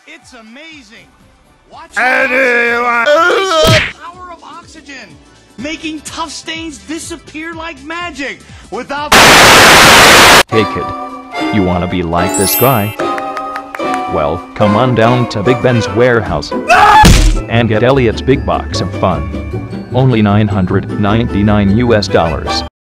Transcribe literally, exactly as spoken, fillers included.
It's amazing. Watch Anyone. the power of oxygen, making tough stains disappear like magic without. Hey kid, you wanna be like this guy? Well, come on down to Big Ben's warehouse and get Elliot's big box of fun. Only nine hundred ninety-nine U S dollars.